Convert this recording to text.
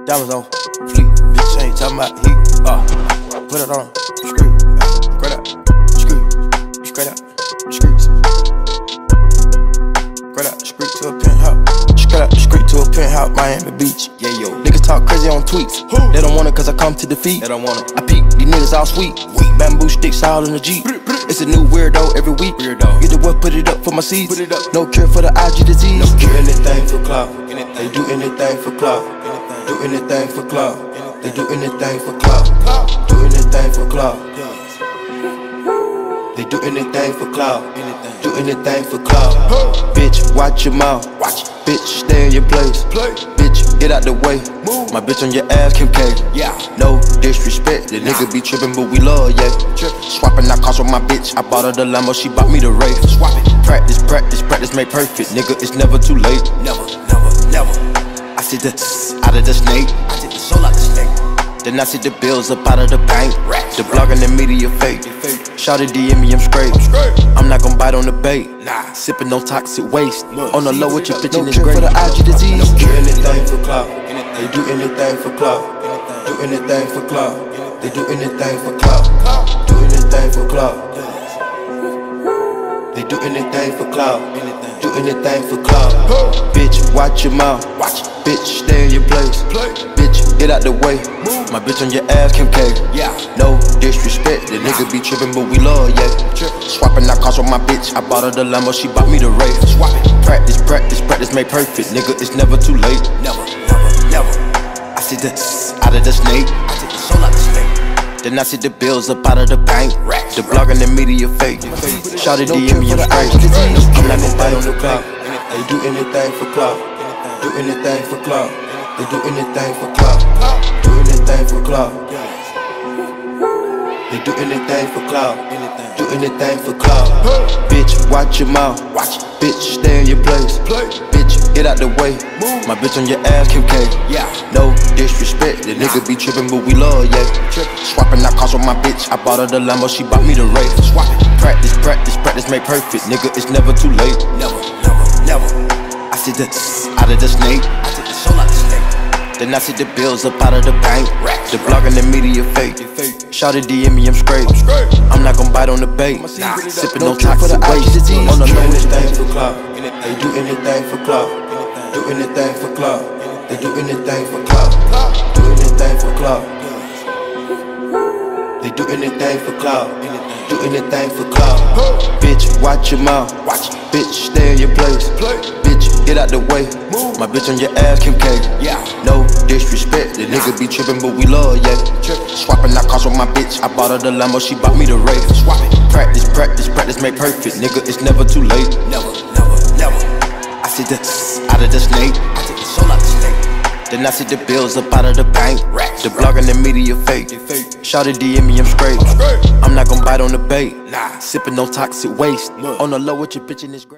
Diamonds on fleek, bitch ain't talking about heat. Put it on, screw, straight up, screw, straight up, screw, straight up, screw to a penthouse, straight up, screw to a penthouse, Miami Beach. Yeah, yo, niggas talk crazy on tweets. They don't want it cause I come to defeat. They don't want it. I peep, these niggas all sweet. Bamboo sticks all in the Jeep. It's a new weirdo every week. Get the what, put it up for my seeds. No cure for the IG disease. No cure. Do anything for clout. They do anything for clout. Do anything for clout. They do anything for clout. Do anything for clout. They do anything for clout. Do anything for clout. Bitch, watch your mouth. Bitch, stay in your place. Bitch, get out the way. My bitch on your ass, Kim K. No disrespect, the nigga be trippin', but we love, yeah. Swapping out cars with my bitch. I bought her the Lambo, she bought me the Wraith. Practice, practice, practice, make perfect. Nigga, it's never too late. Never, never, never. I see the out of the snake. I take the soul out the snake. Then I see the bills up out of the bank. The blog and the media fake. Shawty DM me, I'm straight. I'm not gon' bite on the bait. Sippin' no toxic waste. On the low with your bitch in this great. For the IG disease. Don't do anything for clout. They do anything for clout. Do anything for clout. They do anything for clout. Do anything for clout. They do anything for clout. Do anything for clout. Bitch, watch your mouth. Bitch, stay in your place. Bitch, get out the way. My bitch on your ass, Kim K. No disrespect, the nigga be trippin', but we love, yeah. Swapping out cars with my bitch. I bought her the Lambo, she bought me the Wraith. Practice, practice, practice, make perfect. Nigga, it's never too late. Never, never, never. I see the out of the snake. I take the soul out the snake. Then I see the bills up out of the bank. The blog and the media fake. Shawty DM me, I'm straight. I'm not gon' bite on the clout. They do anything for clout. Do anything for clout. They do anything for clout. Do anything for clout. They do anything for clout. Do anything for clout. Bitch, watch your mouth. Bitch, stay in your place. Bitch, get out the way. My bitch on your ass, Kim K. No disrespect, the nigga be trippin', but we love, yeah. Swapping out cars with my bitch. I bought her the Lambo, she bought me the Wraith. Practice, practice, practice, make perfect. Nigga, it's never too late. Never, never, never. I see the out of the snake. I take the soul out the snake. Then I see the bills up out of the bank. The blog and the media fake. Shawty DM me, I'm straight. I'm not gon' bite on the bait. Sippin' no toxic waste. On the low anything for clout. They do anything for clout. Do anything for clout. They do anything for clout. Do anything for clout. They do anything for clout. Do anything for clout. Bitch, watch your mouth. Bitch, stay in your place. Bitch, get out the way. My bitch on your ass, Kim K. No disrespect, the nigga be trippin', but we love, yeah. Swapping out cars with my bitch. I bought her the Lambo, she bought me the Wraith. Practice, practice, practice, make perfect. Nigga, it's never too late. Never, never, never. I see the out of the snake. I take the soul out the snake. Then I see the bills up out of the bank. The blog and the media fake. Shawty DM me, I'm straight. I'm not gon' bite on the bait. Sippin' no toxic waste. On the low with your bitch in this great.